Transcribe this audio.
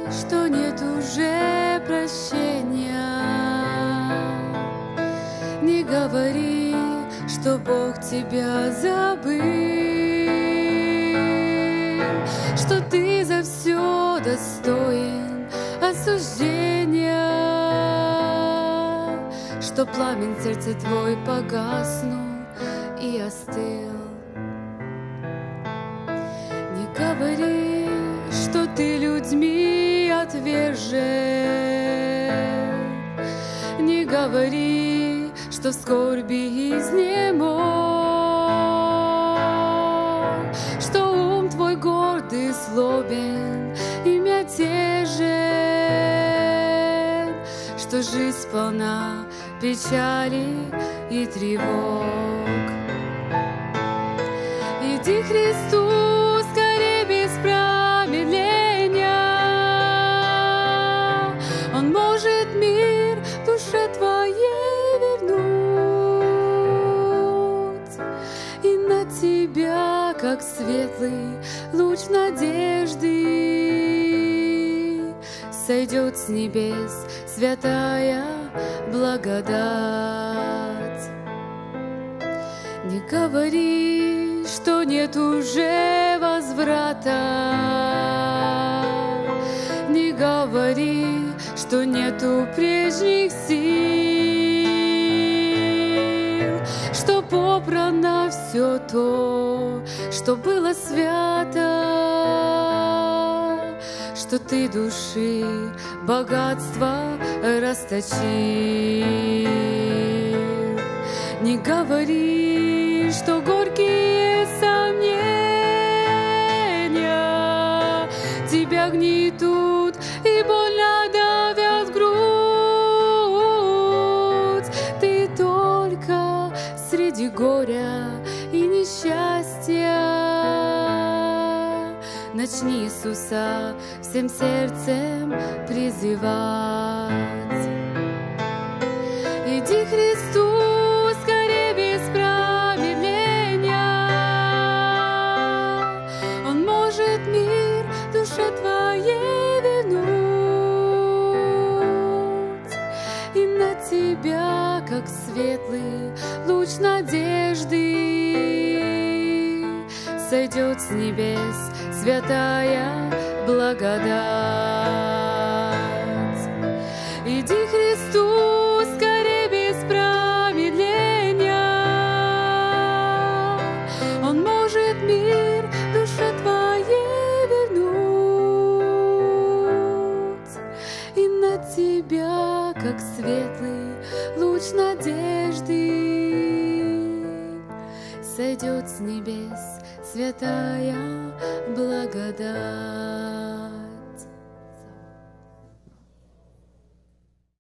что нет уже прощения. Не говори, что Бог тебя забыл, что ты за все достоин осуждения, что пламень в сердце твой погаснул и остыл. Не говори, что ты людьми отвержен, не говори, что в скорби изнемог, что ум твой гордый, злобен и мятежен, что жизнь полна печали и тревог. Иди к Христу скорее без промедления, Он может мир душе твоей вернуть, и на тебя, как светлый луч надежды, сойдет с небес святая благодать. Не говори, что нет уже возврата, не говори, что нету прежних сил, что попрано все то, что было свято, что ты души богатство расточил. Не говори, что горькие сомнения тебя гнетут и больно давят в грудь. Ты только среди горя и несчастья начни Иисуса всем сердцем призывать. Иди к Христу скорее без промедления, Он может мир душе твоей вернуть, и на тебя, как светлый луч надежды, сойдет с небес святая благодать. Иди к Христу скорее без промедления, Он может мир душе твоей вернуть, и на тебя, как светлый луч надежды, сойдет с небес святая благодать.